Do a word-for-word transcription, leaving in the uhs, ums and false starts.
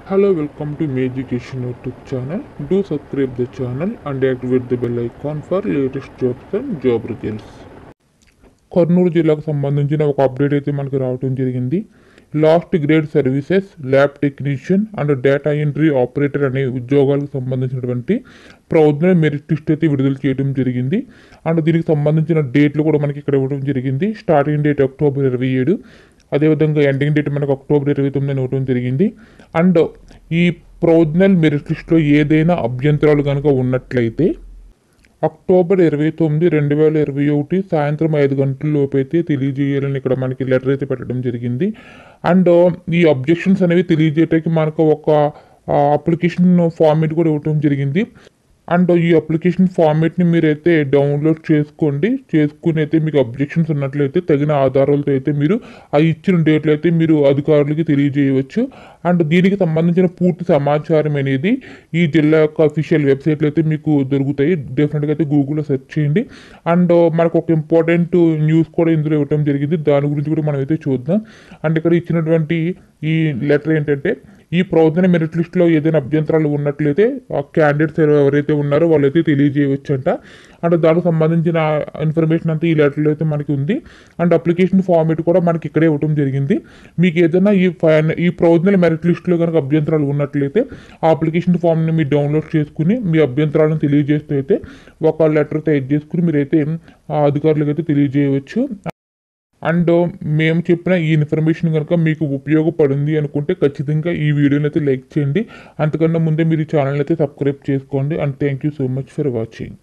Hello, welcome to Education YouTube channel. Do subscribe the channel and activate the bell icon for latest jobs and job results. Kurnool జిల్లాకు సంబంధించిన ఒక update అయితే మనకు రావడం జరిగింది. Last grade services, lab technician and data entry operator అనే ఉద్యోగాలకు సంబంధించినటువంటి ప్రొవిజనల్ మెరిట్ లిస్ట్ అయితే విడుదల చేయడం జరిగింది. అండ్ దీనికి సంబంధించిన డేట్లు కూడా మనకి ఇక్కడ ఇవ్వడం జరిగింది. స్టార్టింగ్ డేట్ అక్టోబర్ ఇరవై ఏడు, అదేవిధంగా ఎండింగ్ డేట్ మనకు అక్టోబర్ ఇరవై తొమ్మిది ఇవ్వడం జరిగింది. అండ్ ఈ ప్రొవిజనల్ మెరిట్ లిస్ట్లో ఏదైనా అభ్యంతరాలు కనుక ఉన్నట్లయితే అక్టోబర్ ఇరవై తొమ్మిది రెండు వేల ఇరవై ఒకటి సాయంత్రం ఐదు గంటల లోపు అయితే తెలియజేయాలని ఇక్కడ మనకి లెటర్ అయితే పెట్టడం జరిగింది. అండ్ ఈ అబ్జెక్షన్స్ అనేవి తెలియజేయడానికి మనకు ఒక అప్లికేషన్ ఫార్మేట్ కూడా ఇవ్వడం జరిగింది. అండ్ ఈ అప్లికేషన్ ఫార్మేట్ని మీరైతే డౌన్లోడ్ చేసుకోండి. చేసుకుని అయితే మీకు అబ్జెక్షన్స్ ఉన్నట్లయితే తగిన ఆధారాలతో అయితే మీరు ఆ ఇచ్చిన డేట్లు అయితే మీరు అధికారులకి తెలియజేయవచ్చు. అండ్ దీనికి సంబంధించిన పూర్తి సమాచారం అనేది ఈ జిల్లా యొక్క అఫీషియల్ వెబ్సైట్లో అయితే మీకు దొరుకుతాయి. డెఫినెట్గా అయితే గూగుల్లో సెర్చ్ చేయండి. అండ్ మనకు ఒక ఇంపార్టెంట్ న్యూస్ కూడా ఇందులో ఇవ్వడం జరిగింది. దాని గురించి కూడా మనం అయితే చూద్దాం. అండ్ ఇక్కడ ఇచ్చినటువంటి ఈ లెటర్ ఏంటంటే, ఈ ప్రొవిజనల్ మెరిట్ లిస్ట్లో ఏదైనా అభ్యంతరాలు ఉన్నట్లయితే ఆ క్యాండిడేట్స్ ఎవరైతే ఉన్నారో వాళ్ళైతే తెలియజేయవచ్చు అంట. అండ్ దానికి సంబంధించిన ఇన్ఫర్మేషన్ అంతా ఈ లెటర్లో అయితే మనకి ఉంది. అండ్ అప్లికేషన్ ఫార్మేట్ కూడా మనకి ఇక్కడే ఇవ్వడం జరిగింది. మీకు ఏదైనా ఈ ఫైన్ ఈ ప్రొవిజనల్ మెరిట్ లిస్ట్లో కనుక అభ్యంతరాలు ఉన్నట్లయితే ఆ అప్లికేషన్ ఫామ్ని మీరు డౌన్లోడ్ చేసుకుని మీ అభ్యంతరాలను తెలియజేస్తూ అయితే ఒక లెటర్ తయారు చేసుకుని మీరైతే ఆ అధికారులకు అయితే తెలియజేయవచ్చు. అండ్ మేము చెప్పిన ఈ ఇన్ఫర్మేషన్ కనుక మీకు ఉపయోగపడింది అనుకుంటే ఖచ్చితంగా ఈ వీడియోని అయితే లైక్ చేయండి. అంతకన్నా ముందే మీరు ఈ ఛానల్ అయితే సబ్స్క్రైబ్ చేసుకోండి. And thank you so much for watching.